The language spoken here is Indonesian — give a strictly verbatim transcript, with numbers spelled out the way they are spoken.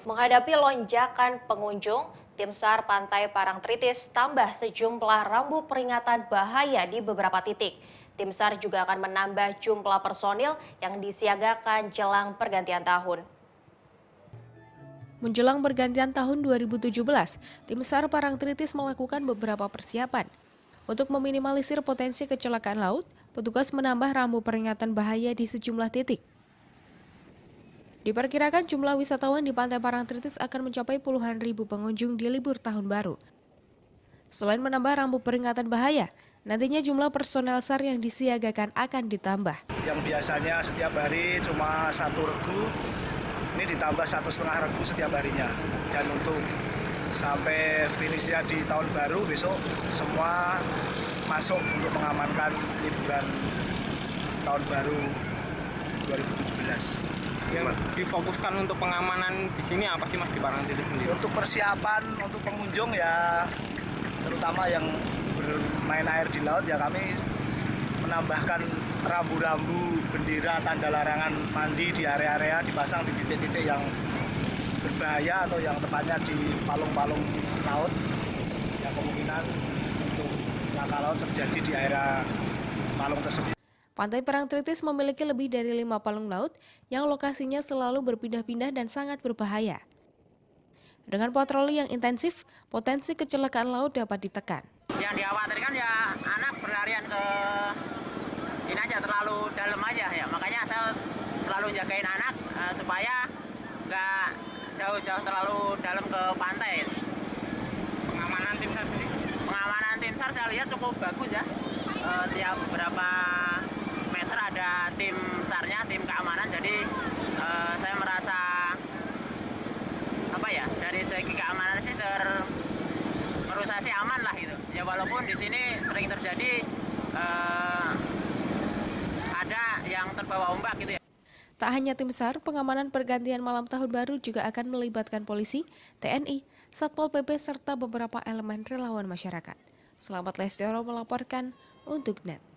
Menghadapi lonjakan pengunjung, tim SAR Pantai Parangtritis tambah sejumlah rambu peringatan bahaya di beberapa titik. Tim SAR juga akan menambah jumlah personil yang disiagakan jelang pergantian tahun. Menjelang pergantian tahun dua ribu tujuh belas, tim SAR Parangtritis melakukan beberapa persiapan. Untuk meminimalisir potensi kecelakaan laut, petugas menambah rambu peringatan bahaya di sejumlah titik. Diperkirakan jumlah wisatawan di Pantai Parangtritis akan mencapai puluhan ribu pengunjung di libur tahun baru. Selain menambah rambu peringatan bahaya, nantinya jumlah personel SAR yang disiagakan akan ditambah. Yang biasanya setiap hari cuma satu regu, ini ditambah satu setengah regu setiap harinya. Dan untuk sampai finishnya di tahun baru besok semua masuk untuk mengamankan liburan tahun baru dua ribu tujuh belas. Yang difokuskan untuk pengamanan di sini apa sih Mas di Parangtritis sendiri? Untuk persiapan untuk pengunjung ya, terutama yang bermain air di laut ya, kami menambahkan rambu-rambu bendera tanda larangan mandi di area-area, dipasang di titik-titik yang berbahaya atau yang tepatnya di palung-palung laut yang kemungkinan untuk laka laut terjadi di area palung tersebut. Pantai Parangtritis memiliki lebih dari lima palung laut yang lokasinya selalu berpindah-pindah dan sangat berbahaya. Dengan patroli yang intensif, potensi kecelakaan laut dapat ditekan. Yang dikhawatirkan ya anak berlarian ke ini aja, terlalu dalam aja ya. Makanya saya selalu jagain anak uh, supaya nggak jauh-jauh terlalu dalam ke pantai. Pengamanan tim SAR sendiri? Pengamanan tim SAR saya lihat cukup bagus ya. Uh, tiap berapa meter ada tim SAR-nya, tim keamanan. Jadi uh, saya merasa apa ya, dari segi keamanan sih ter menurut saya sih aman lah gitu. Ya walaupun di sini sering terjadi uh, ada yang terbawa ombak gitu ya. Tak hanya tim SAR, pengamanan pergantian malam tahun baru juga akan melibatkan polisi, T N I, Satpol P P serta beberapa elemen relawan masyarakat. Selamat Lestioro melaporkan untuk N E T.